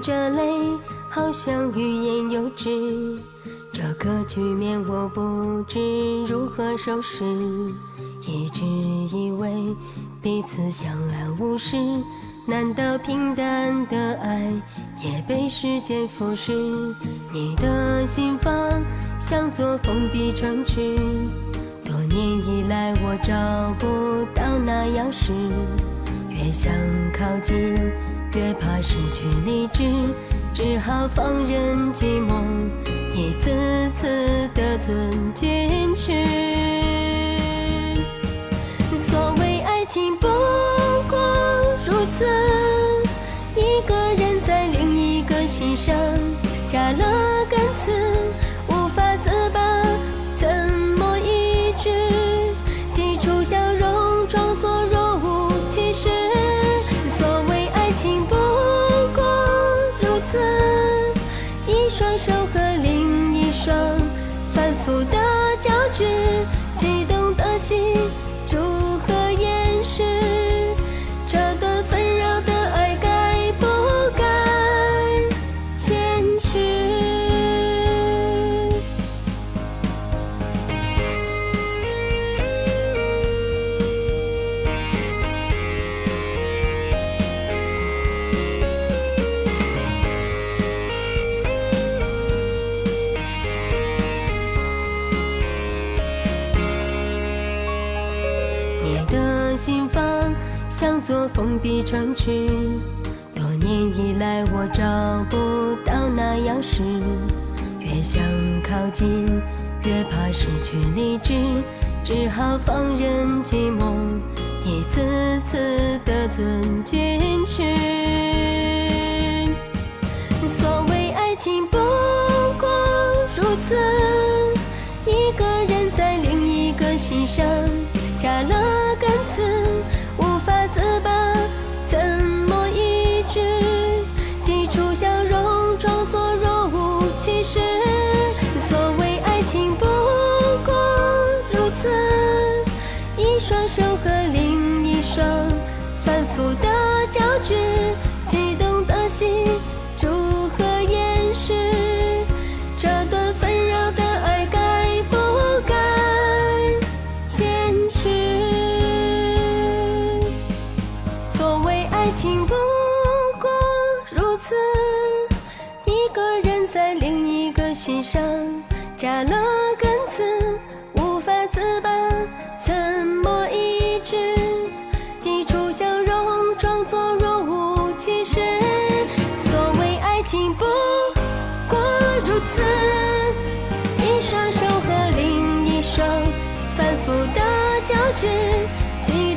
着泪，好像欲言又止。这个局面我不知如何收拾，一直以为彼此相安无事，难道平淡的爱也被时间腐蚀？你的心房像座封闭城池，多年以来我找不到那钥匙，越想靠近越怕失去理智，只好放任寂寞一次次的吞进去。所谓爱情不过如此，一个人在另一个心上扎了根刺，无法自拔，怎么医治？挤出笑容，装作若无其事。所谓爱情不过如此，一双手和另一双反复的交织，激动的心如何掩饰？这段纷扰的爱该不该坚持？你的心房像座封闭城池，多年以来我找不到那钥匙，越想靠近越怕失去理智，只好放任寂寞一次次的吞进去。所谓爱情不过如此，一个人在另一个心上扎了根刺，无法自拔，怎么医治？挤出笑容，装作若无其事。所谓爱情不过如此，一双手和另一双反复的交织，激动的心如何掩饰？这段纷扰的爱该不该坚持？所谓爱情不过如此，一个人在另一个心上扎了根刺，无法自拔，怎么医治？挤出笑容，装作若无其事。所谓爱情不过如此，一双手和另一双反复的交织，激